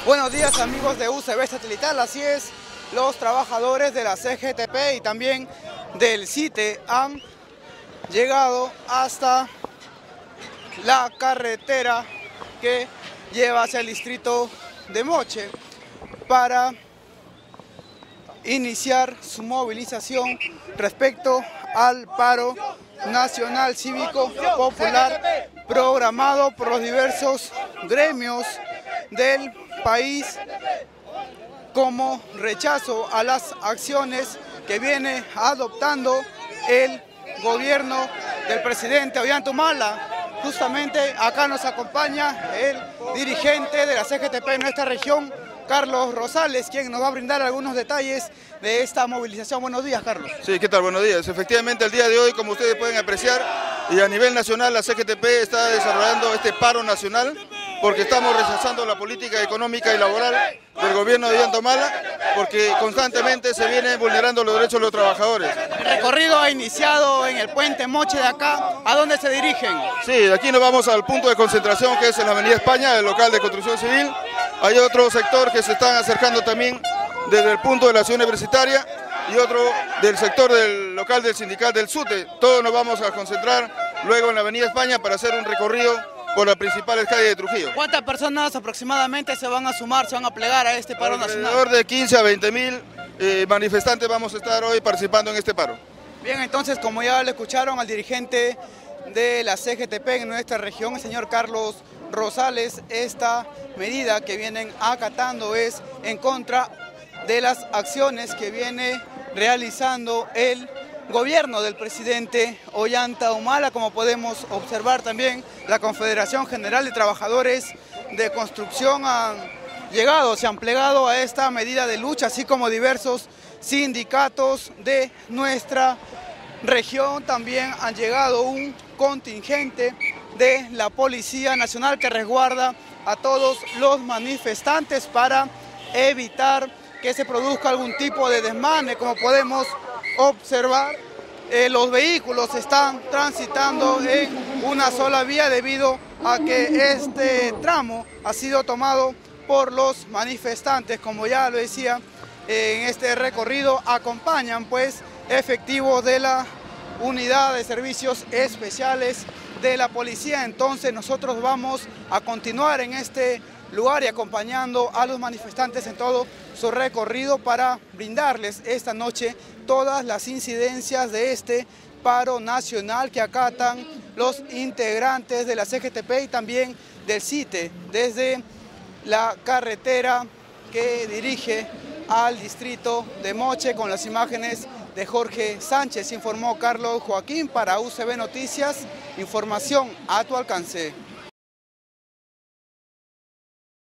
Buenos días amigos de UCB Satelital, así es, los trabajadores de la CGTP y también del CITE han llegado hasta la carretera que lleva hacia el distrito de Moche para iniciar su movilización respecto al paro nacional cívico popular programado por los diversos gremios del país como rechazo a las acciones que viene adoptando el gobierno del presidente Ollanta Humala. Justamente acá nos acompaña el dirigente de la CGTP en nuestra región, Carlos Rosales, quien nos va a brindar algunos detalles de esta movilización. Buenos días, Carlos. Sí, ¿qué tal? Buenos días. Efectivamente, el día de hoy, como ustedes pueden apreciar, y a nivel nacional la CGTP está desarrollando este paro nacional porque estamos rechazando la política económica y laboral del gobierno de Ollanta Humala, porque constantemente se vienen vulnerando los derechos de los trabajadores. El recorrido ha iniciado en el puente Moche de acá. ¿A dónde se dirigen? Sí, de aquí nos vamos al punto de concentración, que es en la Avenida España, el local de construcción civil. Hay otro sector que se están acercando también desde el punto de la ciudad universitaria y otro del sector del local del sindical del SUTE. Todos nos vamos a concentrar luego en la Avenida España para hacer un recorrido por las principales calles de Trujillo. ¿Cuántas personas aproximadamente se van a sumar, se van a plegar a este paro nacional? Alrededor de 15 a 20.000 manifestantes vamos a estar hoy participando en este paro. Bien, entonces, como ya le escucharon al dirigente de la CGTP en nuestra región, el señor Carlos Rosales, esta medida que vienen acatando es en contra de las acciones que viene realizando el gobierno del presidente Ollanta Humala. Como podemos observar también, la Confederación General de Trabajadores de Construcción se han plegado a esta medida de lucha, así como diversos sindicatos de nuestra región. También han llegado un contingente de la Policía Nacional que resguarda a todos los manifestantes para evitar que se produzca algún tipo de desmane. Como podemos observar, los vehículos están transitando en una sola vía debido a que este tramo ha sido tomado por los manifestantes. Como ya lo decía, en este recorrido acompañan pues efectivos de la Unidad de Servicios Especiales de la Policía. Entonces nosotros vamos a continuar en este lugar y acompañando a los manifestantes en todo su recorrido para brindarles esta noche todas las incidencias de este paro nacional que acatan los integrantes de la CGTP y también del CITE desde la carretera que dirige al distrito de Moche. Con las imágenes de Jorge Sánchez informó Carlos Joaquín para UCB Noticias, información a tu alcance.